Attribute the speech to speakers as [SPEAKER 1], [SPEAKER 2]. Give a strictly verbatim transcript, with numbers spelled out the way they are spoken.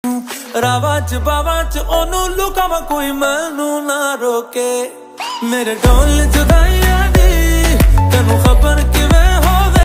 [SPEAKER 1] ਰਾਵਾਂ ਚ ਬਾਵਾਂ ਚ ਉਹਨੂੰ ਲੁਕਾਵਾਂ ਕੋਈ ਮੈਨੂੰ ਨਾ ਰੋਕੇ। ਮੇਰੇ ਢੋਲ ਜੁਦਾਈਆਂ